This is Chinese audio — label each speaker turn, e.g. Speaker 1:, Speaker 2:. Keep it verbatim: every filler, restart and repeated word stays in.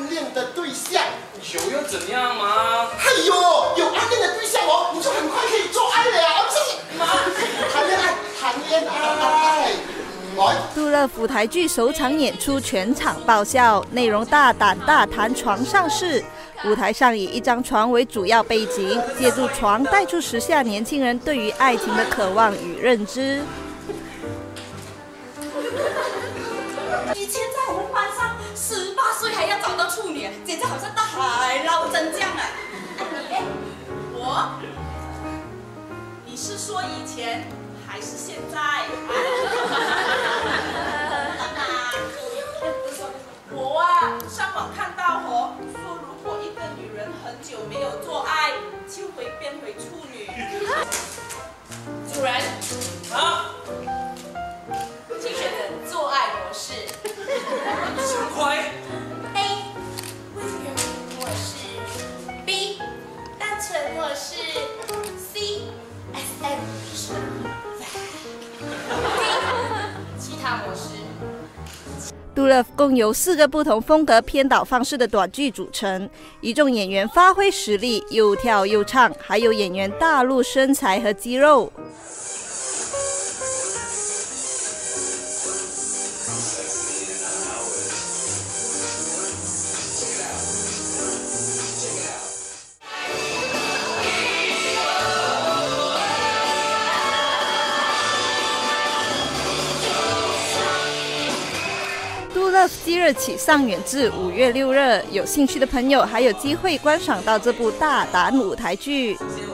Speaker 1: 暗恋的对象。
Speaker 2: 有又怎样嘛？
Speaker 1: 哎呦，有暗恋的对象哦，你就很快可以做爱了，这是妈，谈恋爱，谈恋爱。
Speaker 3: 杜乐舞台剧首场演出全场爆笑，内容大胆大谈床上事。舞台上以一张床为主要背景，借助床带出时下年轻人对于爱情的渴望与认知。
Speaker 4: 以前在我们班上，十八岁还要找到处女，简直好像到海捞针这样啊！你，我，你是说以前还是现在？我啊，上网看到哦，说如果一个女人很久没有做爱，就会变回处女。主人，
Speaker 2: 啊，
Speaker 4: 请选择做爱模式。
Speaker 2: 想快
Speaker 4: A 温柔模式 ，B 单纯模式 ，C S M 是 D 其他模式。
Speaker 3: 杜乐共由四个不同风格编导方式的短剧组成，一众演员发挥实力，又跳又唱，还有演员大陆身材和肌肉。即日起上演至五月六日，有兴趣的朋友还有机会观赏到这部大胆舞台剧。